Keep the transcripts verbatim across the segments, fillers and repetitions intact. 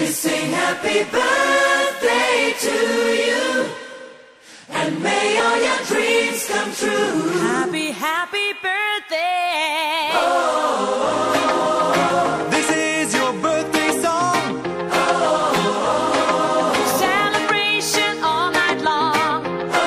We sing happy birthday to you, and may all your dreams come true. Happy, happy birthday. Oh, this is your birthday song. Oh, celebration all night long.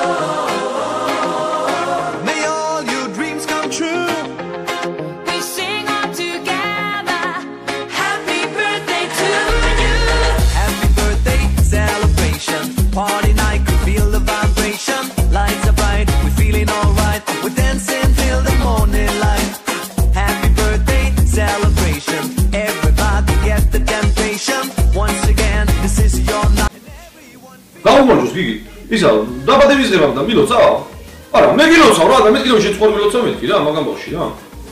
Oh, may all your dreams come true. We sing all together. Happy birthday to you. Happy birthday celebration. Party night, could feel the vibration. Lights are bright, we're feeling alright. We're dancing till the morning light. Happy birthday celebration. Everybody get the temptation. Once again, this is your night. გაუმარჯოს გიგი. ისა დაბადების დღემ და მილოცა? არა, მე გილოცავ რა და მე კიდევ შეწყო მილოცავ მეთქი რა, მაგამ ბავში რა.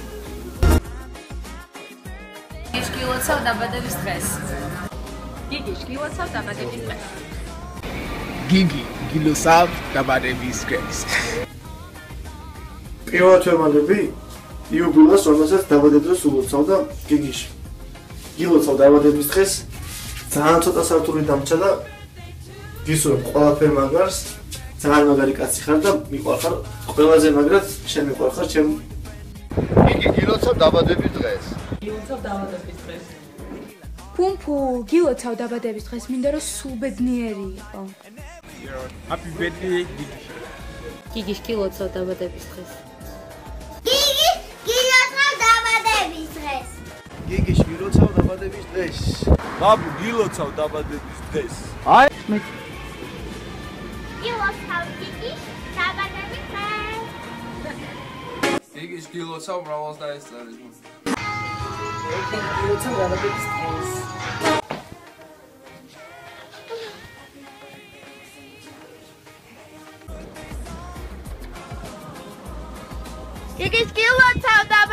გიგი გილოცავ დაბადების დღეს. გიგი გილოცავ დაბადების დღეს. გიგი გილოცავ დაბადების დღეს. პირველად ვემალები იუბილეს, რომელსაც დაბადების დროს ულოცავ და გიგიში. გილოცავ დაბადების დღეს, ძალიან ცოტა სართული დამჭა და გისურვებ ყველაფერ მაგარს, ძალიან მაგარი კაცი ხარ და მიყვარხარ, ყველაზე მაგრად შენ მიყვარხარ ჩემ. გიგი გილოცავ დაბადების დღეს. გილოცავ დაბადების დღეს. ფუმფუ გილოცავ დაბადების დღეს, მინდა რომ სულ ბედნიერი იყო. Happy birthday გიგი. გიგი გილოცავ დაბადების დღეს. გიგი გილოცავ დაბადების დღეს. გიგი გილოცავ დაბადების დღეს. ბაბუ გილოცავ დაბადების დღეს. აი მე გილოცავ გიგი დაბადების დღეს. გიგი გილოცავ მრავალს დაესწრებს. გიგი გილოცავ დაბადების დღეს. გიგი გილოცავ